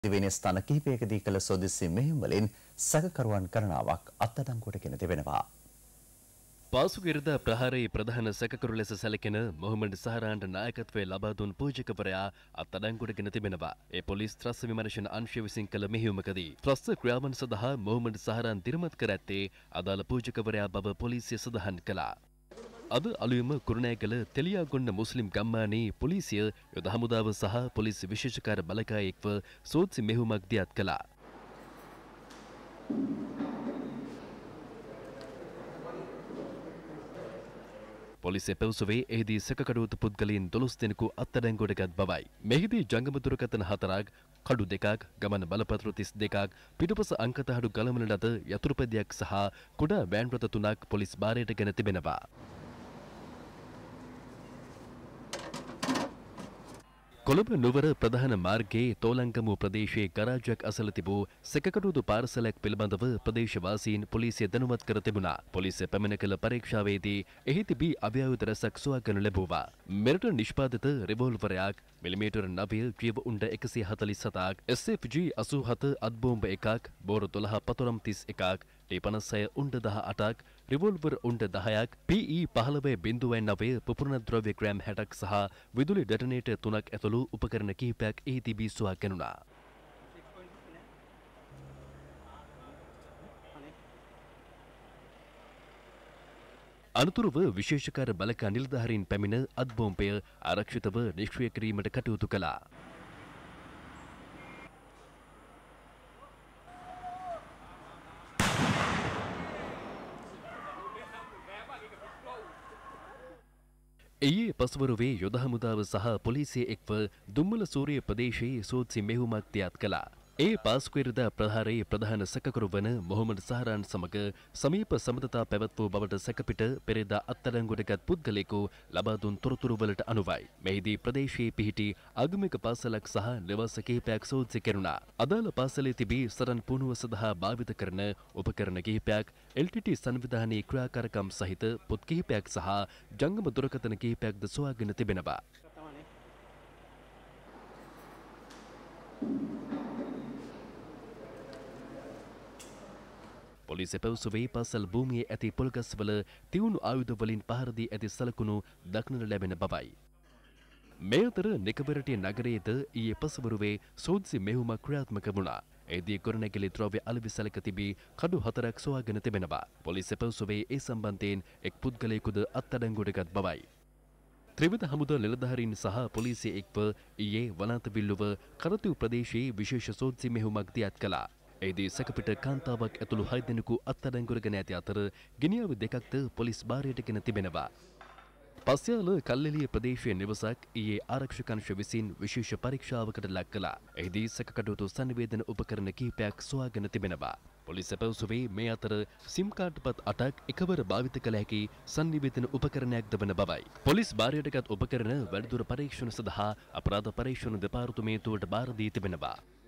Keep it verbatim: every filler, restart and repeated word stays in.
දිවෙන ස්ථාන කිහිපයකදී කළ සොදිසි මෙහෙයුම් වලින් සැකකරුවන් ගණනාවක් අත්අඩංගුවට ගෙන තිබෙනවා. පාසුගිරිදා ප්‍රහාරයේ ප්‍රධාන සැකකරු ලෙස සැලකෙන මොහමඩ් සහරාන්ට නායකත්වය ලබා දුන් පූජකවරයා අත්අඩංගුවට ගෙන තිබෙනවා. ඒ පොලිස් ත්‍රස්ස විමර්ශන අංශය විසින් කළ මෙහෙයුමකදී ත්‍රස්ස ක්‍රියාවන් සඳහා මොහමඩ් සහරාන් දිරිමත් කර ඇත්තේ අදාළ පූජකවරයා බව පොලිසිය සඳහන් කළා. අද අලුයම කුරුණෑගල තෙලියාගොන්න මුස්ලිම් ගම්මානයේ පොලිසිය යොද හමුදාව සහ පොලිස් විශේෂකාර බලකාය එක්ව සෝත්සි මෙහෙයුමක් දියත් කළා. පොලිසිය පැවසුවේ එහිදී සැකකරුවතු පුද්ගලයන් දොළොස් දෙනෙකු අත්අඩංගුවට ගත් බවයි. මෙහිදී ජංගම දුරකථන හතරක්, කඩු දෙකක්, ගමන බලපත්‍ර තිස් දෙකක්, පිටුපස අංකතහඩු ගලවන ලද යතුරුපැදියක් සහ කුඩා වෑන් රථ තුනක් පොලිස් භාරයට ගෙන තිබෙනවා. කොළඹ නුවර ප්‍රධාන මාර්ගයේ තෝලංගමුව ප්‍රදේශයේ ගරාජයක් අසල තිබූ සැකකරුවතු පාර්සලයක් පිළිබඳව ප්‍රදේශවාසීන් පොලිසිය දැනුවත් කර තිබුණා. පොලිසිය පැමිණ කළ පරීක්ෂාවේදී එහි තිබී අව්‍යායුධ රැසක් සොයාගනු ලැබුවා. මෙරට නිෂ්පාදිත රිවෝල්වරයක්, මිලිමීටර් නවය ජීව උණ්ඩ එකසිය හතළිස් හතක්, එස් එෆ් ජී අසූ හත අත්බෝම්බ එකක්, බෝර දොළහ පතුරම් තිස් එකක්, ටී පනස් හය උණ්ඩ දහ අටක්, රිවෝල්වර් උණ්ඩ දහයක්, පී ඊ පහළොව බිංදුව නවය පුපුරණ ද්‍රව්‍ය ග්‍රෑම් හැටක් සහ විදුලි ඩෙටනේටර් තුනක් ඇතුළු උපකරණ කිහිපයක් එහි තිබී සොයාගැනුණා. අනතුරුව විශේෂකාර බලක නිලධාරීන් පැමිණ අත්බෝම්බය ආරක්ෂිතව නිෂ්ක්‍රිය කිරීමට කටයුතු කළා. ඊයේ පසුවරුවේ යොද හමුදාව සහ පොලිසිය එක්ව දුම්මල සූරිය ප්‍රදේශයේ සෝත්සි මෙහෙයුමක් දියත් කළා. ඒ පාස්කුවෙරිදා ප්‍රහාරයේ ප්‍රධාන සැකකරු වන මොහමඩ් සහරාන් සමග සමීප සබඳතා පැවැත් වූ බවට සැකපිට පෙරේදා අත්අඩංගුවට ගත් පුද්ගලයෙකු ලබා දුන් තොරතුරු වලට අනුවයි. මෙහිදී ප්‍රදේශයේ පිහිටි ආගමික පාසලක් සහ නිවාස කිහිපයක් සෝත්සි කෙරුණා. අදාළ පාසලේ තිබී සටන් පුහුණුව සඳහා භාවිත කරන උපකරණ කිහිපයක්, එල් ටී ටී සංවිධානයේ ක්‍රියාකාරකම් සහිත පොත් කිහිපයක් සහ ජංගම දුරකථන කිහිපයක්ද සොයාගෙන තිබෙනවා. පොලිසිය පැවසුවේ පාසල් භූමියේ ඇති පොල්ගස්වල තියුණු ආයුධ වලින් පහර දී ඇති සලකුණු දක්නට ලැබෙන බවයි. මේ අතර නිකබරටි නගරයේද ඊයේ පසුවරුවේ සෝත්සි මෙහෙයුමක් ක්‍රියාත්මක වුණා. එහිදී කුරුණෑගල ද්‍රව්‍ය අලෙවි සැලක තිබී කඩු හතරක් සොයාගෙන තිබෙනවා. පොලිසිය පැවසුවේ ඒ සම්බන්ධයෙන් එක් පුද්ගලයෙකුද අත්අඩංගුවට ගත් බවයි. ත්‍රිවිධ හමුදා නිලධාරීන් සහ පොලිසිය එක්ව ඊයේ වනාත විල්ලුව කරතිව් ප්‍රදේශයේ විශේෂ සෝත්සි මෙහෙයුමක් දියත් කළා. එහිදී සැකපිට කාන්තාවක් ඇතුළු හය දෙනෙකු අත්අඩංගුවට ගෙන ඇති අතර ගෙනියාව දෙකක්ද පොලිස් භාරයට ගෙන තිබෙනවා. පස්යාල කල්ලෙලිය ප්‍රදේශයේ නිවසක් ඊයේ ආරක්ෂක අංශ විසින් විශේෂ පරීක්ෂාවකට ලක් කළා. එහිදී සැකකටයුතු සංවේදන උපකරණ කිහිපයක් සොයාගෙන තිබෙනවා. පොලිසිය පැවසුවේ මේ අතර සිම් කාඩ්පත් අටක් එකවර භාවිත කළ හැකි සංනිවේදන උපකරණයක්ද වන බවයි. පොලිස් භාරයටගත් උපකරණ වැඩිදුර පරීක්ෂණ සඳහා අපරාධ පරීක්ෂණ දෙපාර්තමේන්තුවට භාර දී තිබෙනවා.